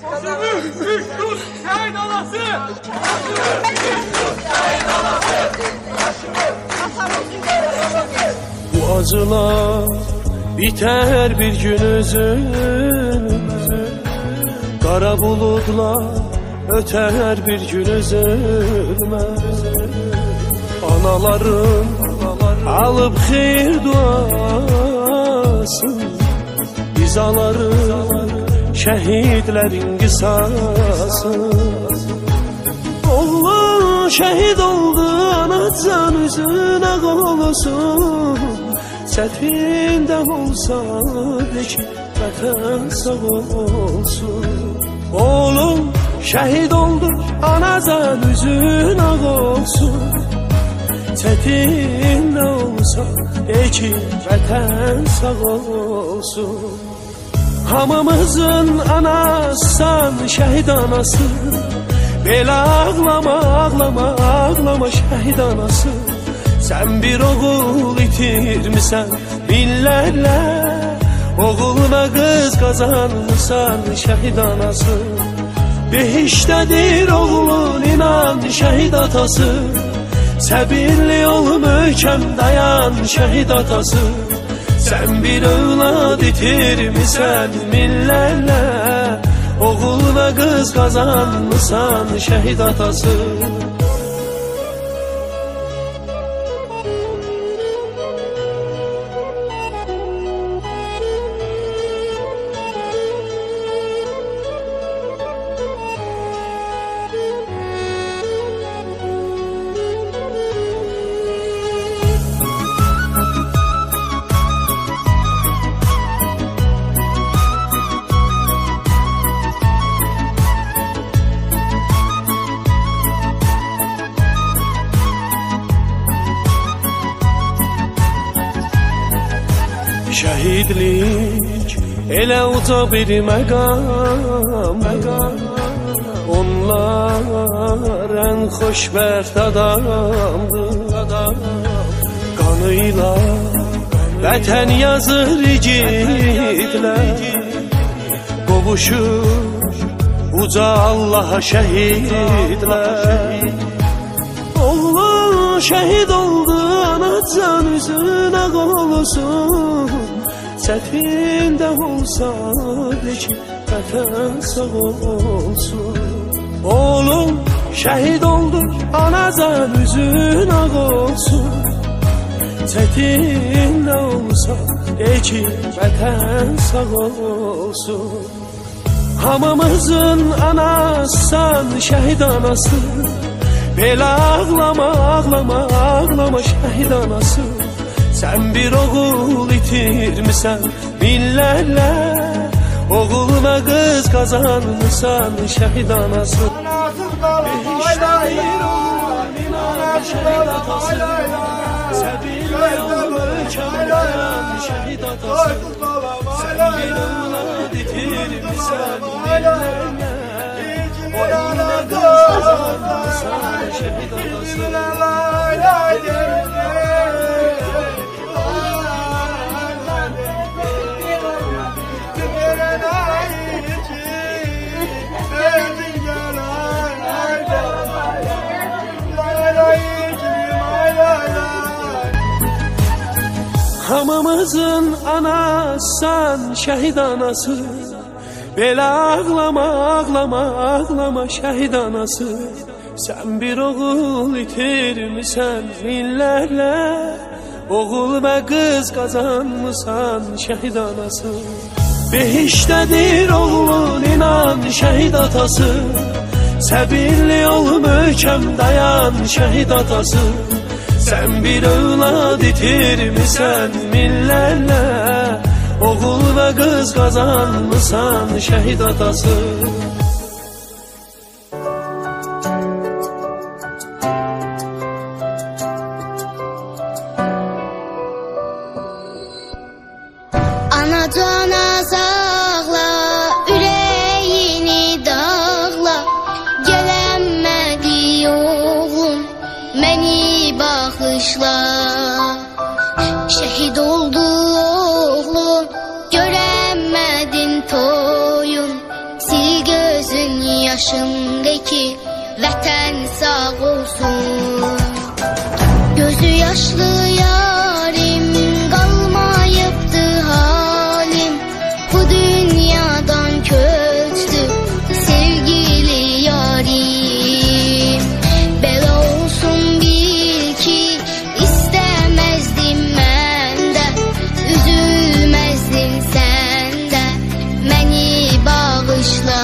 Şehit anası! Bu acılar biter bir gün üzülme, kara bulutlar öter bir gün üzülme. Anaların alıp xeyir duası, izaların şehitlerin qisası. Oğlum şehit oldu, anacan üzüne olsun. Çetinde olsa peki vətən sağ olsun. Oğlum şehit oldu, anacan üzün ağ olsun. Çetinde olsa peki vətən sağ olsun. Hamımızın anasan şehit anası, belə ağlama, ağlama, ağlama şehit anası. Sen bir oğul itirmişsen minlərlə, oğuluna kız kazanmışsan şehit anası. Behiştədir oğlun inan şehit atası, səbirli ol möhkəm dayan şehit atası. Sen bir evlad itirmişsen minlərlə, oğuluna kız kazanmışsan şehit atası. Şehitlik elə uca bir məqam, onlar ən xoşbəxt adamdır. Qanıyla vətən yazır igidlər, qovuşur uca Allaha şəhidlər. Oğlum şehit oldu, anacan üzün ağ olsun. Çetinde olsa peki vətən sağ olsun. Oğlum şehit oldu, anacan üzün ağ olsun. Çetinde olsa peki vətən sağ olsun. Hamımızın anasan şehit anası, belə ağlama, ağlama, ağlama şehit anası. Sen bir oğul itirmişsen minlərlə, oğuluna kız kazanmışsan şehit anası. Behiştədir oğlun inan şehit atası, səbirli ol möhkəm dayan şehit atası. Sen bir evlad itirmişsen minlərlə, oğuluna kız kazanmışsan şehit atası. Hamımızın anasan şehit anası, belə ağlama, ağlama, ağlama şehit anası. Sen bir oğul itirmişsen minlərlə, oğul və qız kazanmışsan şehit anası. Behiştədir oğlun inan şehit atası, səbirli ol möhkəm dayan şehit atası. Sen bir evlad itirmişsen minlərlə, oğul və qız kazanmışsan şehit atası. Anacana sağla, ürəyini dağla, gələnmədi oğlum, məni bağışla. Şəhid oldu oğlum, görənmədin toyun, sil göz yaşındaki vətən sağ olsun. Gözü yaşlı yarim qalmayıbdı halim, bu dünyadan köçdü sevgili yarim. Belə olsun bil ki istəməzdim mən də, üzülməzdin sən də, məni bağışla.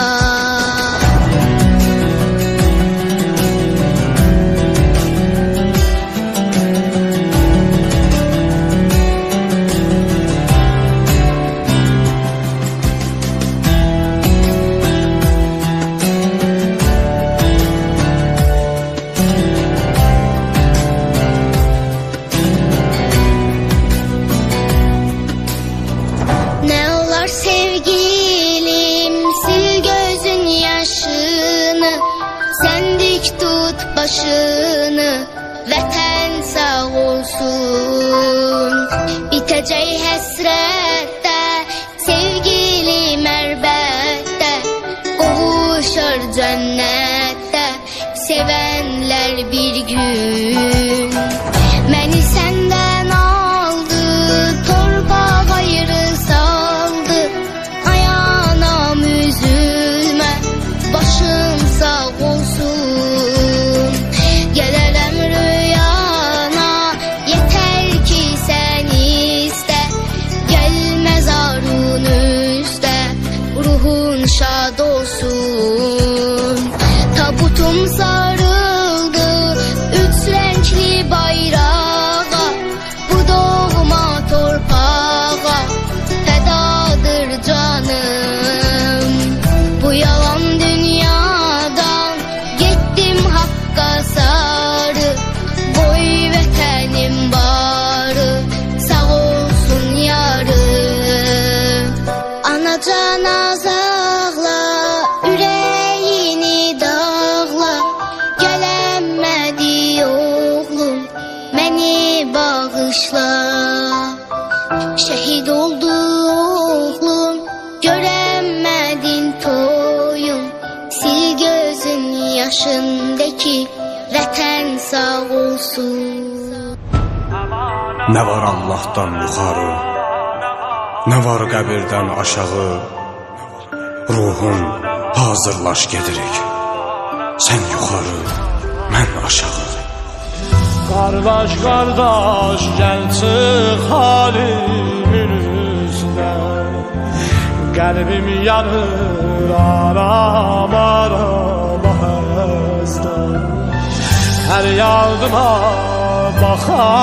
Sevgilim sil gözün yaşını, sen dik tut başını, vətən sağ olsun. Bitəcək həsrətdə, sevgilim əlbəttə, qovuşar cənnətdə, sevənlər bir gün. Məni səndən aldı, torpaq ayrı saldı, ayağınam üzülmə, başın sağ olsun. Gələrəm rüyana, yetər ki sən istə, gəlməz arun üstə, ruhun şad olsun. Tabutum sarıldı üç renkli bayrağa, bu doğma torpağa fədadır canım. Bu yalan dünyadan getdim haqqa sarı, boy vətənim barı, sağ olsun yarım. Anacan azağla, ürəyini dağla, gələnmədi oğlum, məni bağışla. Şəhid oldu oğlum, görənmədin toyum, sil gözün yaşındaki vətən sağ olsun. Nə var Allahdan yuxarı, nə var qəbirdən aşağı, ruhum hazırlaş gedirik, sən yuxarı, mən aşağı. Qardaş, qardaş, gəl çıx halimin üstə, qəlbim yanır aram aram həzdən. Hər yardıma bax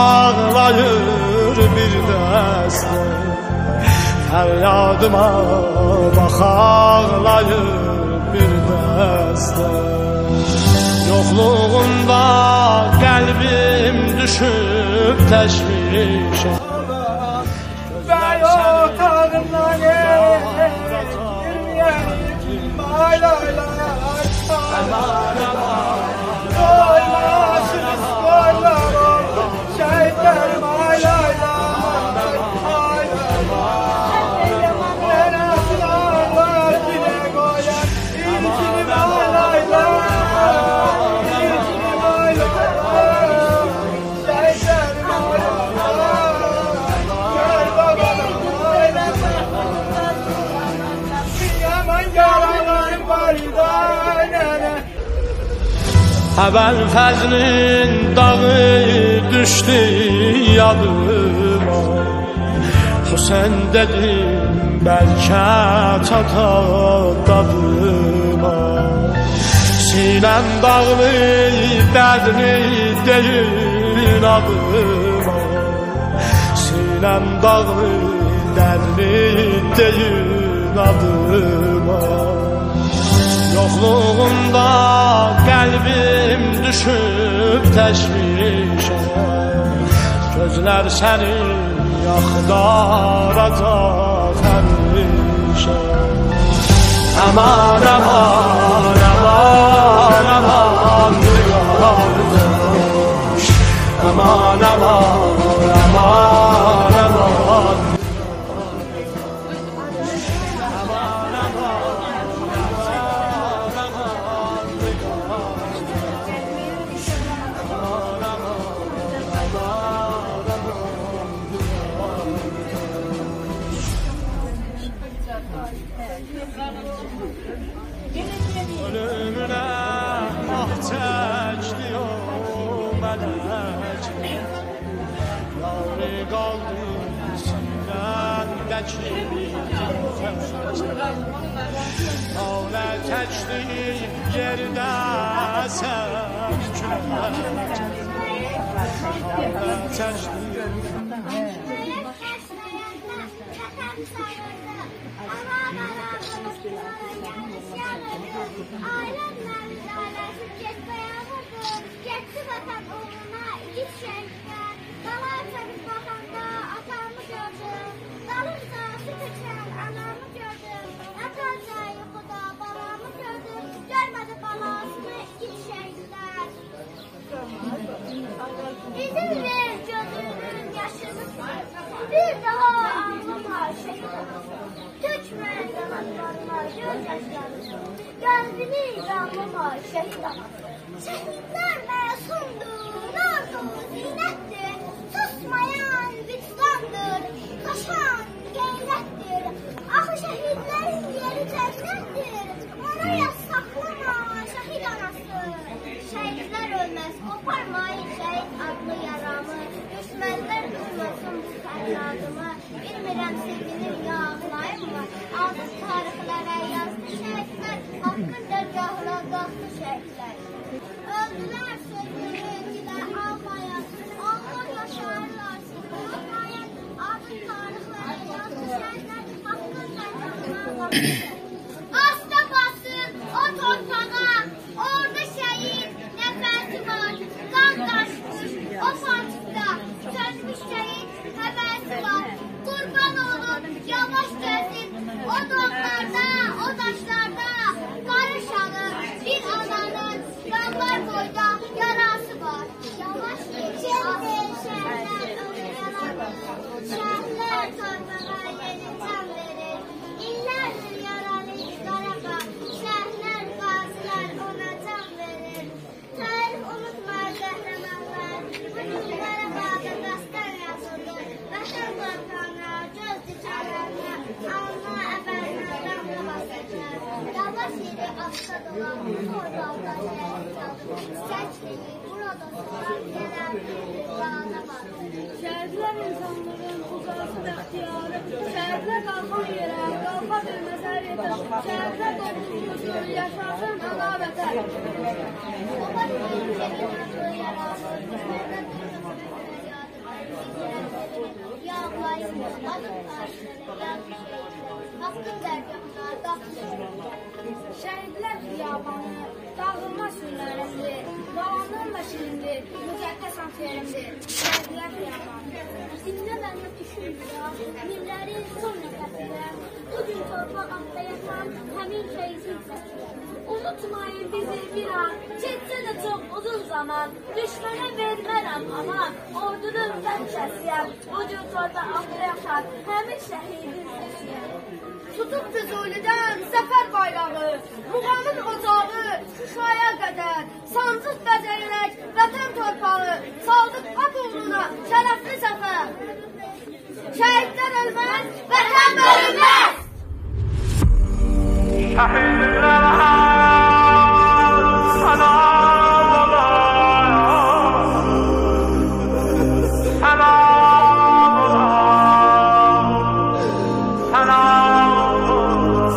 ağlayır bir dəstə, hər yardıma bax ağlayır bir dəstə. Yoxluğunda qəlbim düşüb təşvişə, Bəy otağından girməyəlim, baylaylar, doymasınız boylar oldu, şəhidlər baylaylar, mənə sınarlar dilə qoyar, ilkini baylaylar. Əvvəl fəzlin dağı düşdü yadıma, Hüseyin dedim bəlkə çata dadıma. Sinəm dağlı dərdli deyil adıma, Sinəm dağlı dərdli deyil adıma. Yoxluğunda qəlbim düşüb təşvişə, gözlər səni yaxdaracaq həmişə. Aman, aman, aman, aman, qardaş, aman, aman, aman, aman. çəkdi o mələk Yari qaldı sinəndəki Tavlə çəkdi yerdə sən külək Tavlə çəkdi Ailemler müdahalesi kesmeye vurdu. Geçti vatan uğruna iç şehirler. Dalar çabuk bakanda atamı gördüm. Dalırsa süt içen anamı gördüm. Yatarsa yukuda balamı gördüm. Görmedi balasını iç şehirler. İzin ver gözünün yaşını bir daha ağlama şehirler. Tökme yanaklarına gözyaşlarını. Kalbini yanlama şehit ana. Şehitler masumdur, nazım zinettir. Susmayan vicdandır, taşan gayrettir. Ah şehitlerin yeri cennettir. Oraya saklama şehit anası. Şehitler ölmez, koparmayın şehit adlı yaramı. Düşmanlar duymasın bu fəryadımı. Bilmirəm sevinim ya ağlayım mı? Azız tarixlərə yazdı şəhidlər. Haqqın dərgahına qalxdı şəhidlər. Öldülər sözünü dilə almayan. Allah yaşarlar sizi unutmayan. Azız tarixlərə yazdı şəhidlər. Haqqın dərgahına qalxdı. Asta basın o torpağa. Orada şəhid nəfəsi var. Qan daşmış o pancıqda. Sönmüş şəhid həvəsi var. Qurban olun yavaş gəzin. O dağlarda, o daşlarda barış alır. Bir ananın qanlar boyda yarası var. Yavaş geçin şəhərlər onu yaradır. Şəhərlər torpağa yeni can verir. İllərdir yaralı Qarabağ. Şəhərlər, qazilər ona can verir. Tarix unutmaz qəhrəmanlar. Bugün Qarabağda dastan yazıldı. Vətən torpağına, göz dikərlərine, alma əbərinə damla basacaq. Yavaş yeri asda dolan, orada şəhid aldı. Çiçəkliyi burada soran gələn bir qana var. Şəhidlər insanların uzası da ixtiyarı, şəhidlər qalxan yerə, qalxa bilməz hər yerdə, şəhidlər doğulmuşdur, yaşasın ana vətən. Baba şehit şehit adlı yaralı, düşmenden ya Allah'ım, adım karşısına yazmış şehitler, hakkın dergahına qalxdı. Şəhidlər xiyabanı, dağılma sürülərimdir, qalanlarla şirindir, müqəddəs antiyerimdir, şəhidlər xiyabanı. Dinlə mənim düşünmürəm, millərin son nəfəsirəm, bugün torpaq altda yatan həmin şehidin səsirəm. Unutmayın bizi bir an, geçsə də çox uzun zaman, düşmənə vermərəm aman, ordunun təhlükəsiyəm, bugün torpaq altda yatan həmin şəhidin səsiyəm. Tutub Füzulidən zəfər bayrağı, Muğamın ocağı, Şuşaya qədər, sancıq bəzəyərək vətən torpağı, saldıq at uğruna şərəfli zəfər. Şəhidlər ölməz, vətən bölünməz. Şəhidlərə salam ola, salam ola, salam ola.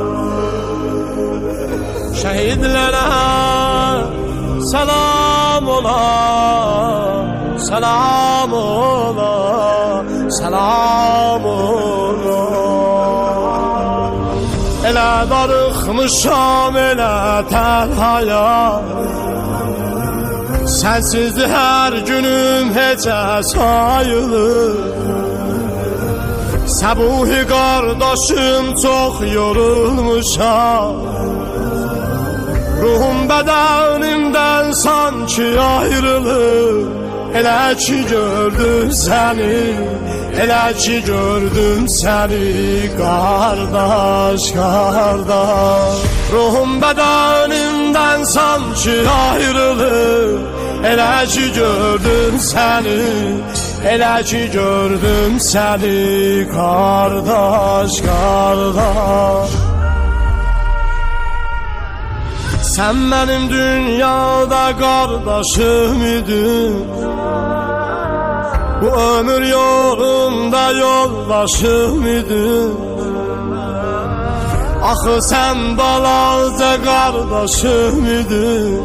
Şəhidlərə salam ola, salam ola, salam ola. Elə darıxmışam elə tənhaya, sensizdir hər günüm heçə sayılır. Səbuhi qardaşım çox yorulmuşam, ruhum bədənimdən sanki ayrılır. Elə ki gördüm səni, elə ki gördüm səni, qardaş, qardaş. Ruhum bədənimdən sanki ayrılır. Elə ki gördüm səni, elə ki gördüm səni, qardaş, qardaş. Sen benim dünyada kardeşim idin, bu ömür yolunda yoldaşım idin. Axı sen balaca kardeşim idin,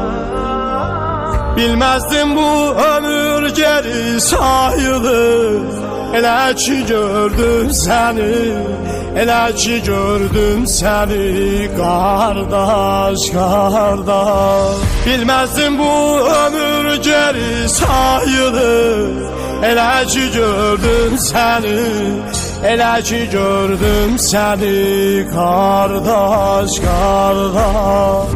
bilmezdim bu ömür geri sayılır. Elə ki gördüm səni, elə ki gördüm səni, qardaş, qardaş. Bilmezdim bu ömür geri sayılır. Elə ki gördüm səni, elə ki gördüm səni, qardaş, qardaş.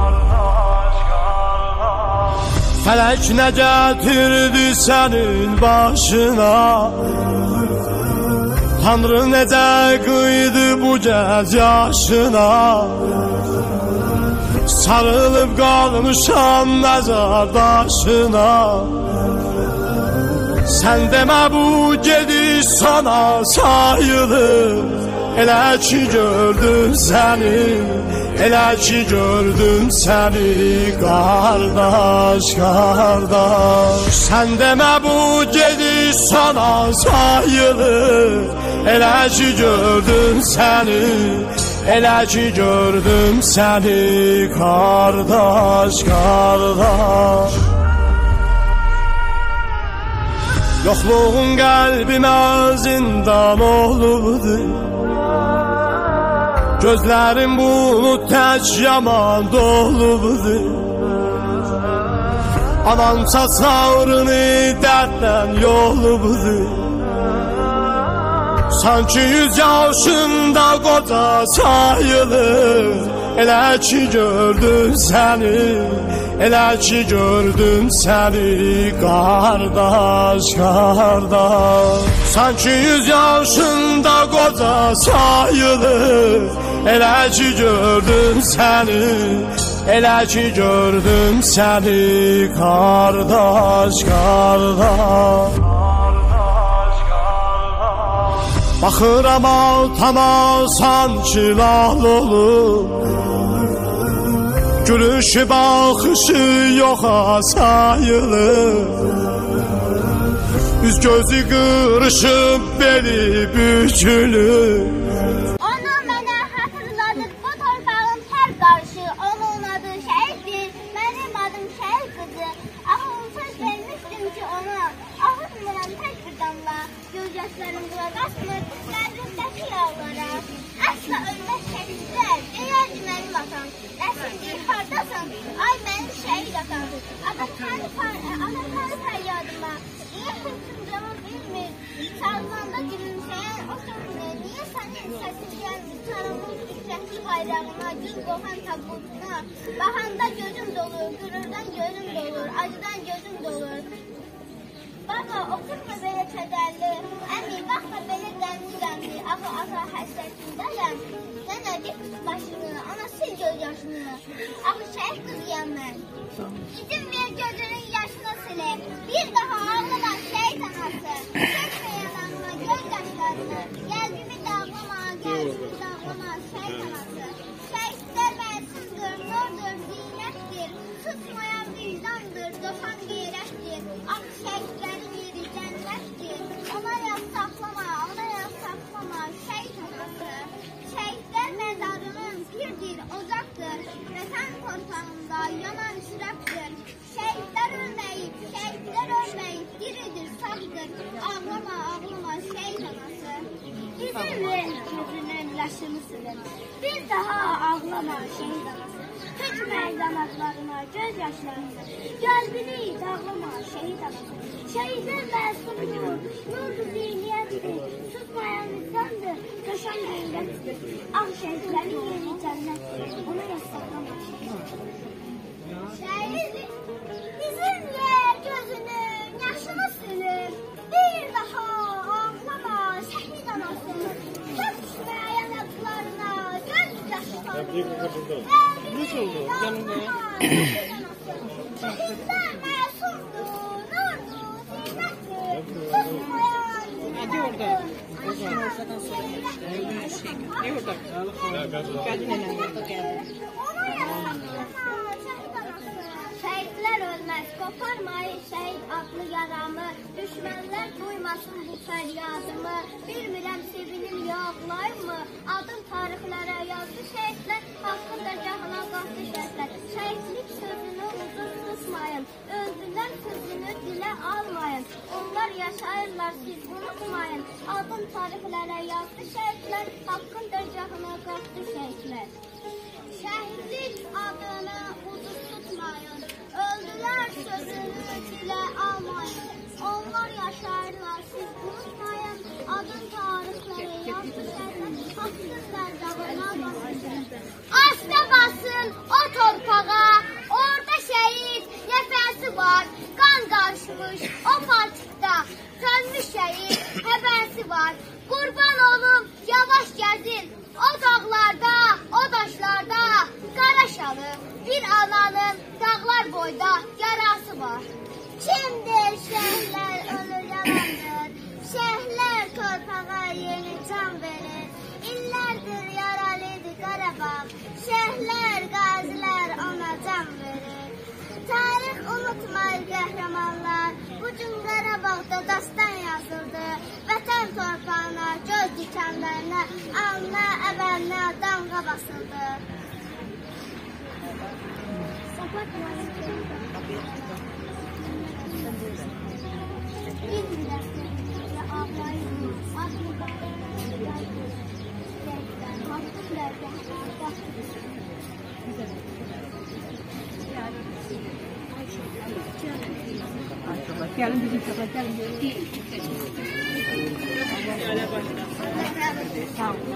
Felek ne getirdi senin başına, Tanrı nece kıydı bu gez yaşına. Sarılıp kalmışam mezar taşına. Sen deme bu gidiş sana sayılır. Elə ki gördüm səni, elə ki gördüm səni, qardaş, qardaş. Sen deme bu gediş sana sayılır. Elə ki gördüm səni, elə ki gördüm səni, qardaş, qardaş. Yoxluğun qəlbimə zindan olubdu, gözlərim bulut tək yaman dolubdu. Anamsa savrını dərddən yolubdu, sanki 100 yaşında qoca sayılır. Elə ki gördüm səni, elə ki gördüm səni, qardaş, qardaş. Sanki 100 yaşında qoca sayılır. Elə ki gördüm səni, elə ki gördüm səni, qardaş, qardaş. Baxıram altama sanki lal olur, gülüşü baxışı yoxa sayılır. Üz gözü qırışıb beli bükülür. Ona mənə hatırladı bu torpağın hər qarşı. Onun adı şəhiddir, mənim adım şəhid qızı. Axı söz vermişdim ki ona, axıtmıram tək bir damla. Gözyaşlarım qulaq asmır, qəlbimdəki yağlara. Əsla ölməz şəhidlər, deyərdi mənim atam. Nəsildir, hardasan, ay mənim şəhid atam. Atatürk fəryadıma, niyə kimsin cavab bilmir? Sağlanda gülümsəyən o sözünə, niyə sənin səsin gəlmir? Sarılmış fikrətli bayrağına, gül qoxan tabutuna. Baxanda gözüm dolur, qürurdan gözüm dolur, acıdan gözüm dolur. Baba, oturma belə kədərli, əmi, baxma belə qəmli-qəmli. Axı, ata həsrətindəyəm, nənə dik tut başını, ana sil göz yaşını. Axı, şəhid qızıyam mən. İzin ver gözünün yaşını silib, bir daha ağlama şəhid anası. Çəkmə yanağına göz yaşlarını, qəlbimi dağlama, qəlbimi dağlama şəhid anası. Şəhidlər məsumdur, nurdur, zinətdir, tutmayan vicdandır, coşan qeyrətdir. Axı, şəhidlərin yeri cənnətdir, ona yaz saxlama, ona yaz saxlama şəhid anası. Şəhidlər məzarının pirdir, ocaqdır, vətən torpağında yanan şirəfdir. Şəhidlər ölməyib, diridir, sağdır, ağlama, ağlama şəhid anası. İzin ver gözünün yaşını silin, bir daha ağlama şəhid anası. Tökmə yanaqlarına göz yaşlarını, qəlbini dağlama şəhid anası. Şəhidlər məsumdur, nurdur, zinətdir, susmayan vicdandır, coşan qeyrətdir. Ağ şəhidlərin yeri cənnətdir, ona yaz saxlama şəhid anası. Şəhid, izin ver gözünün yaşını silib, bir daha ağlama şəhid anası. Tökmə yanaqlarına göz yaşlarını, qəlbini dağlama şəhid anası. Şəhidlər məsumdur, nurdur, zinətdir, susmayan vicdandır, Şehitler ölmez, koparmayın şehit adlı yaramı. Düşmanlar duymasın bu feryadımı. Bilmirəm sevinim yağlayım mı? Adım tarixlərə yazdı şehitler, haqqında cahına qalxdı şehitler. Şehitlik sözünü uzun tutmayın, öldülər sözünü dilə almayın. Onlar yaşayırlar, siz unutmayın. Adım tarixlərə yazdı şehitler, haqqında cahına qalxdı şehitler. Şəhidlik adını uzun tutmayın, öldülər sözünü dilə almayın. Onlar yaşayırlar, siz unutmayın. Adın tarixləri yazdı şəhidlər, haqqınlar dağına basın. Asla basın o torpağa, orada şəhid nəfəsi var. Qan qarışmış o palçıqda, sönmüş şəhid həbəsi var. Qurban olum, yavaş gəzin o dağlarda, o daşlarda. Qaraşalı bir ananın dağlar boyda yarası var. Kimdir şəhidlər ölür yalandır, şəhidlər torpağa yeni can verir. İllərdir yaralıdır Qarabağ, şəhidlər, qazilər ona can verir. Tarix unutmayır qəhrəmanlar, bugün Qarabağda dastan yazıldı. Vətən torpağına, göz dikənlərinə, alnına, əvəlinə damğa basıldı. Gelin bizim sefer gelin. Sağ olun.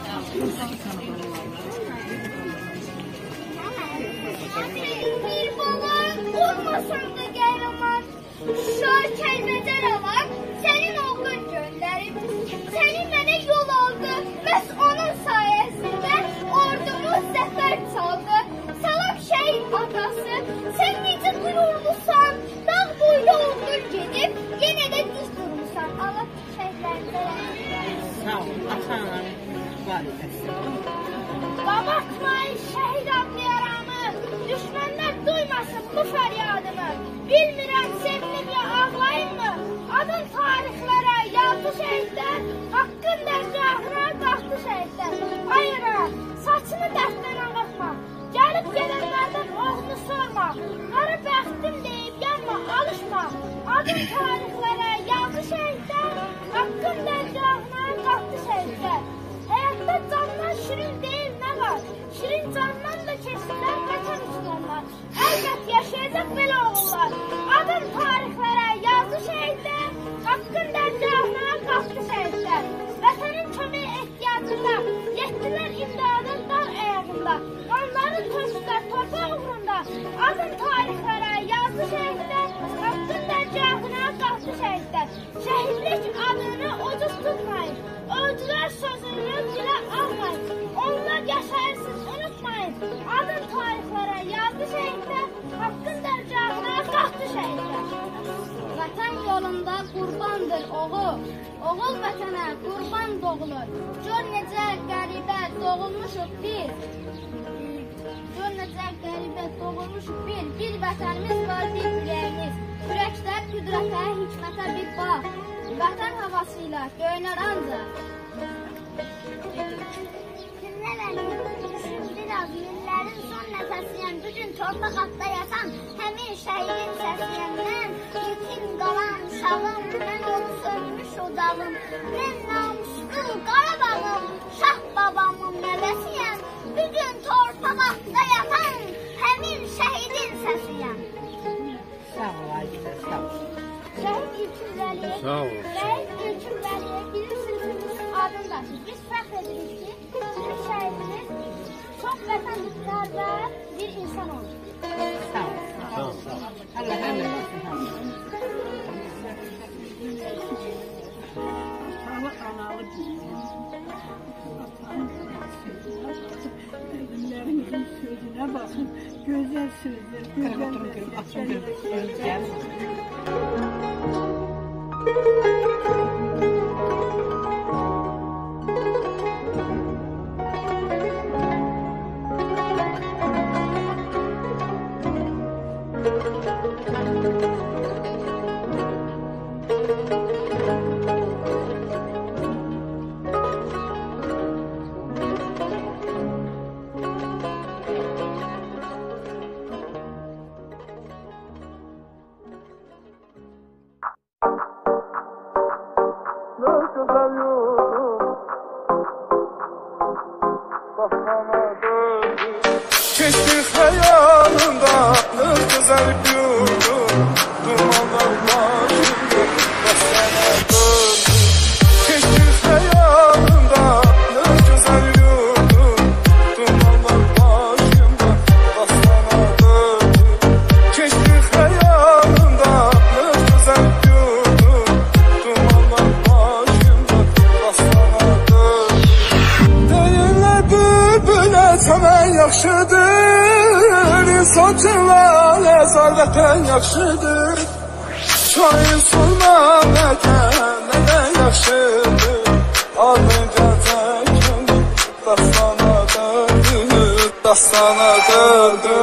Bir baban olmasan da qəhrəman, şar kəlməcər alan, sənin oğlun göndərib. Səni mənə yol aldı, məhz onun sayəsində ordumuz zəfər çaldı. Salam şəhid atası, sən necə qürurlusan, dağ boyda oğlun gedib, yenə də düz durmuşsan. Allah şəhidlərimizə rəhmət. Sağ olun. Atan var edəsin. Qabartmayın şəhid adlı yaramı, düşmənlər duymasın bu fəryadımı. Bilmirəm sevinim ya ağlayın mı? Adın tarixlərə yazdı şəhidlər, haqqın dərgahına qalxdı şəhidlər. Ayıra, saçını dərddən ağartma, gəlib gələnlərdən oğlunu sorma. Qara bəxtim deyib yanma, alışma. Adın tarixlərə yazdı şəhidlər, haqqın dərgahına qalxdı şəhidlər. Həyatda candan şirin deyil nə var? Şirin candan da keçdilər vətən üçün onlar. Əlbət yaşayacaq belə oğullar. Adın tarixlərə yazdı şəhidlər, haqqın dərgahına qalxdı şəhidlər. Vətənin kömək ehtiyacında, yetdilər imdadın dağ əyağında. Qanları tökdülər torpaq uğrunda. Adın tarixlərə yazdı şəhidlər, haqqın dərgahına qalxdı şəhidlər. Şəhidlik adını ucuz tutmayın, öldülər sözünü dilə almayın. Onlar yaşayırsınız, unutmayın. Adın tarixlərə yazdı şəhidlər, haqqın dərgahına qalxdı şəhidlər. Vətən yolunda qurbandır oğul, oğul vətənə qurban doğulur. Gör necə qəribə doğulmuşuq biz, gör necə qəribə doğulmuşuq bir vətənimiz var, bir ürəyimiz. Ürəklər qüdrətə, hikmətə bir bax, vətən havasıyla göynər ancaq. Düşün biraz günlərin son nəfəsiyəm, bugün torpaq atda yatan həmin şəhidin səsiyəm. Mən yetim qalan uşağım, mən onu sönmüş ocağım. Mən namuslu Qarabağım, şah babamın nəvəsiyəm. Bugün torpaq atda yatan həmin şəhidin səsiyəm. Sağ ol Aydın, sağ ol. Şəhid İlkin Vəliyev, Şəhid İlkin Vəliyev bilirsiniz adını daşır. Biz fəxr edirik ki, bizim şəhidimiz çox vətənliklər və bir insan olur. Sağ ol. Sağ ol. Allah həmd olsun. Allah analı Ölümlərimizin sözünə baxın, gözəl sözdür. Gözəl sözdür. Keçdi xəyalımda güzel yurdum, dumanlar başımda başına döndü. Keçdi xəyalımda güzel yurdum, dumanlar başımda başına döndü. Keçdi xəyalımda güzel yurdum, dumanlar başımda başına döndü. Deyirlər bülbülə çəmən yaxşıdır, insan cılalə zərvətən yaxşıdır. Şair sorma nədən yaxşıdır, ardınca çəkindir, dastana döndü, dastana döndü.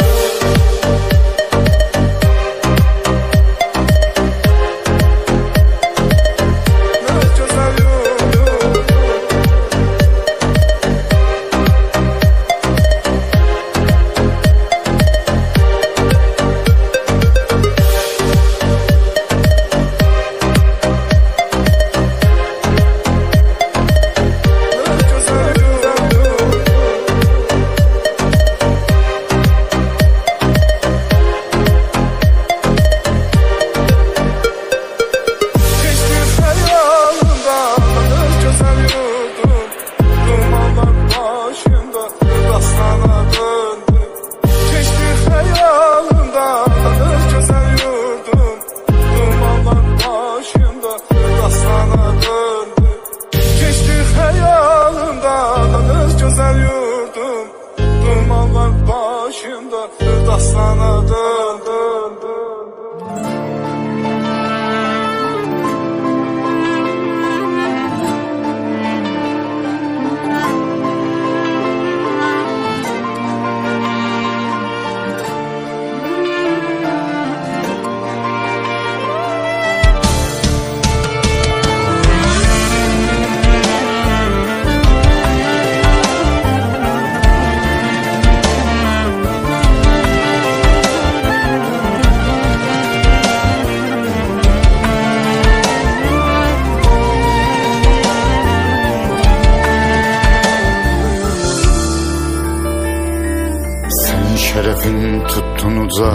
Şerefin tuttunuca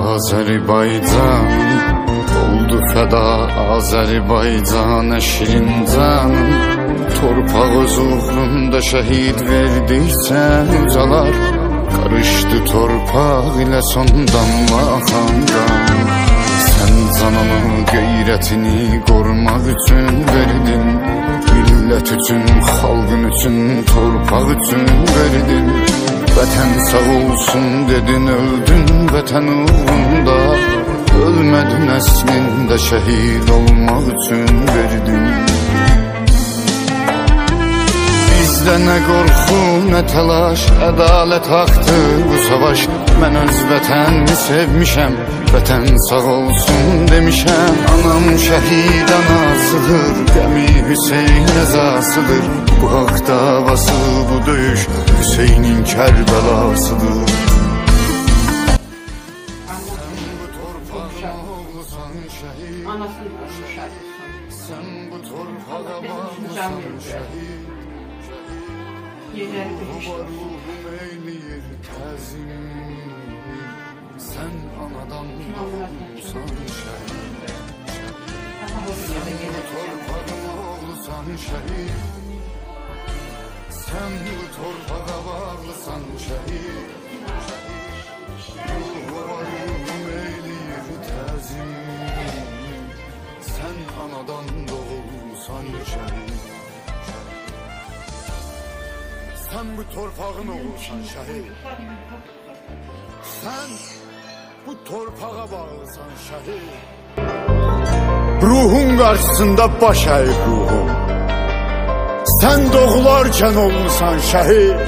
Azerbaycan, oldu feda Azerbaycan'a şirin canım. Torpaq öz uğrunda şehit verdikçe ucalar, karıştı torpaq ile son damla kandan. Sen canını gayretini korumak için verdin, millet için, halkın için, torpaq için verdin. Vətən sağ olsun dedin, öldün vətən uğrunda, ölmədin əslində şəhid olmaq üçün verdin. Bizdə nə qorxu, nə təlaş, ədalət haqdır bu savaş. Mən öz vətənimi sevmişəm, vətən sağ olsun demişəm. Anam şəhid anasıdır, qəmi Hüseyin əzasıdır. Bu haq davası, bu döyüş Hüseynin Kərbəlasıdır. Anasını bulmuşlar. Sen bu torpağa bağlısan şehit, Yerleri bulmuşlar. ruhum eyleyir təzim. Sen anadan doğulsan şehit, torpağıma oğlusan şehit. Sen bu torpağa bağlısan şehit, ruhum eyleyir təzim. Sen anadan doğulsan şehit, sen bu torpağın oğulsan şehit. Sen bu torpağa bağlısan şehit. Ruhun karşısında baş əyib ruhum. Sen doğularken olmuşsan şehit.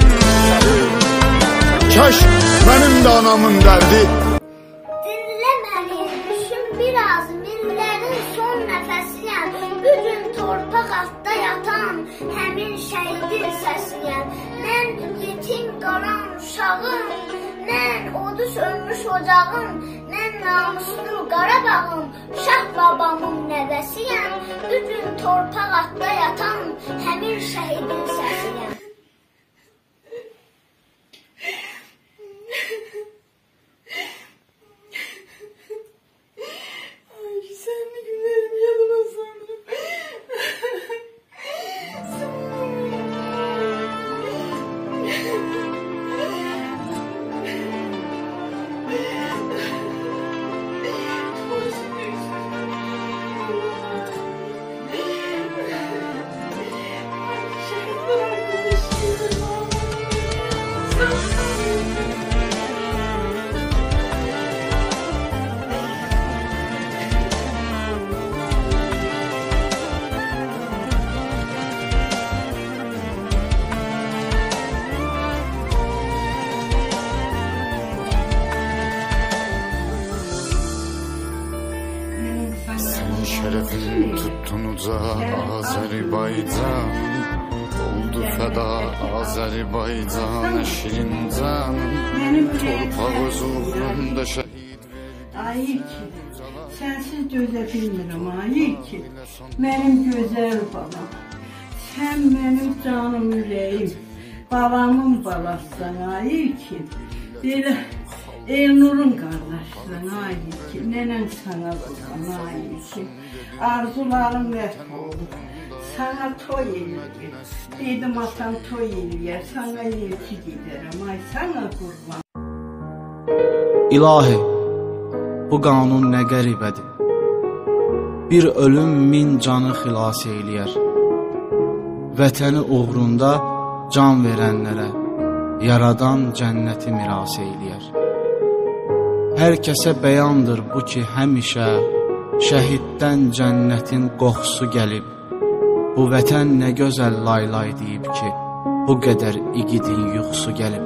Kaş benim de anamın derdi. Dinle beni, düşün biraz, minlərin son nəfəsiyəm. Bugün torpaq altda yatan, həmin şəhidin səsiyəm. Mən yetim qalan uşağım, mən odu sönmüş ocağım, mən namuslu Qarabağım, Şah babamın nəvəsiyəm. Bugün torpaq altda yatan, həmin şəhidin səsiyəm. Senin şerefin tuttunuca Azerbaycan oldu feda Azerbaycan şirin canım torpaq öz uğrunda şehit Ay ki, sensiz dözə bilmirəm, ay ki, mənim gözəl babam. Sən mənim canım ürəyim, babamın balasısan, ay ki. Belə Elnur'un qardaşısan, ay ki, nənən sana qurban, ay ki. Arzularım rəf oldu, sana toy eləyir. Dedim atan toy eləyər, sana elki gedərəm, ay sana qurban. İlahi, bu qanun nə qəribədir. Bir ölüm min canı xilas eyləyər. Vətəni uğrunda can verənlərə yaradan cənnəti miras eyləyər. Hər kəsə bəyandır bu ki, həmişə şəhiddən cənnətin qoxusu gəlib. Bu vətən nə gözəl laylay deyib ki, bu qədər igidin yuxusu gəlib.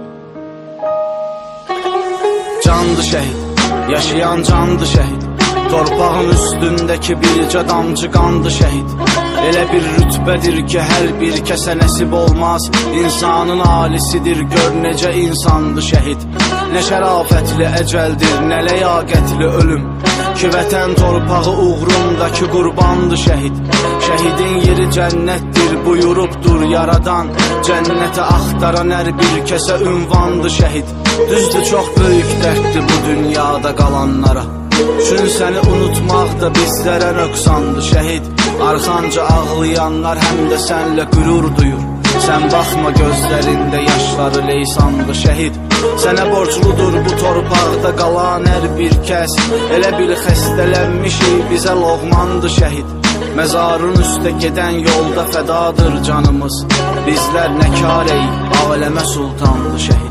Candı şəhid, yaşayan candı şəhid. Torpağın üstündəki bircə damcı qandı şəhid. Elə bir rütbədir ki, hər bir kəsə nəsib olmaz. İnsanın alisidir, gör necə insandı şəhid. Nə şərafətli əcəldir, nə ləyaqətli ölüm ki, vətən torpağı uğrundakı qurbandı şəhid. Şəhidin yeri cənnətdir, buyurubdur yaradan. Cənnəti axtaran hər bir kəsə ünvandı şəhid. Düzdür, çox böyük dərddir bu dünyada qalanlara. Çün səni unutmaq da bizlərə nöqsandı şəhid. Arxanca ağlayanlar həm də sənlə qürur duyur. Sən baxma gözlərində yaşları leysandı şəhid. Sənə borcludur bu torpaqda qalan hər bir kəs. Elə bil xəstələnmişik, bizə loğmandı şəhid. Məzarın üstə gedən yolda fədadır canımız. Bizlər nə kar ey, aləmə sultandı şəhid.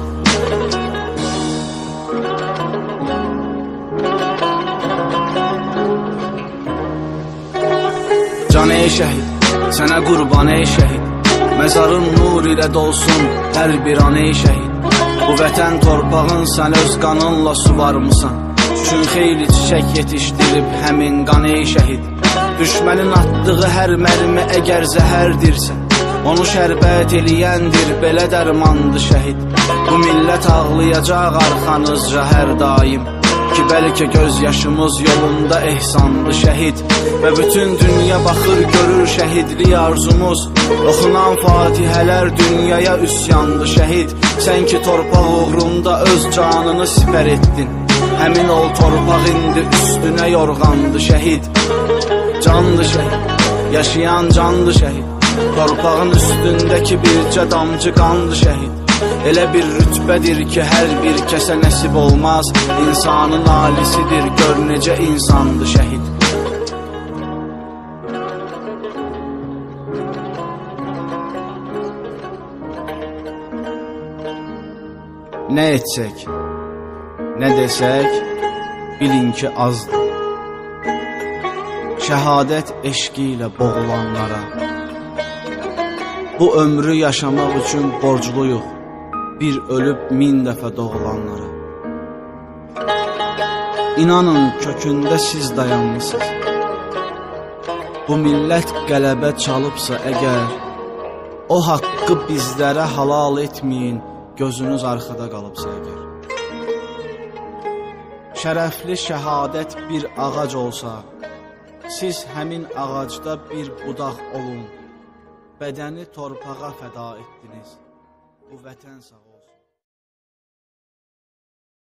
Can ey şəhid, sənə qurban ey şəhid. Məzarın nur ilə dolsun hər bir an ey şəhid. Bu vətən torpağın sən öz qanınla suvarmısan. Çün xeyli çiçək yetişdirib həmin qan ey şəhid. Düşmənin atdığı hər mərmi əgər zəhərdirsə, onu şərbət eləyəndir, belə dərmandı şəhid. Bu millət ağlayacaq arxanızca hər daim ki, bəlkə göz yaşımız yolunda ehsandı şəhid. Və bütün dünya baxır, görür şəhidlik arzumuz. Oxunan fatihələr dünyaya üsyandı şəhid. Sən ki torpaq uğrunda öz canını sipər etdin. Həmin ol torpaq indi üstünə yorğandı şəhid. Candı şəhid, yaşayan candı şəhid. Torpağın üstündəki bircə damcı qandı şəhid. Elə bir rütbədir ki, hər bir kəsə nəsib olmaz. İnsanın alisidir, gör necə insandı şəhid. Nə etsək, nə desək, bilin ki azdır. Şəhadət eşqi ilə boğulanlara, bu ömrü yaşamaq üçün borcluyuq, bir ölüb min dəfə doğulanlara. İnanın kökündə siz dayanmısınız. Bu millət qələbə çalıbsa əgər, o haqqı bizlərə halal etməyin, gözünüz arxada qalıbsa əgər. Şərəfli şəhadət bir ağac olsa, siz həmin ağacda bir budaq olun. Bədəni torpağa fəda etdiniz, bu vətən sağ olun.